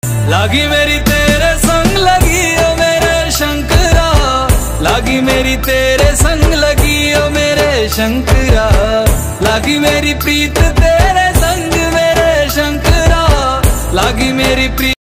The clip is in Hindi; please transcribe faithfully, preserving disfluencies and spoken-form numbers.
लागी मेरी तेरे संग लगी ओ मेरे शंकरा, लागी मेरी तेरे संग लगी ओ मेरे शंकरा, लागी मेरी प्रीत तेरे संग मेरे शंकरा, लागी मेरी प्रीत।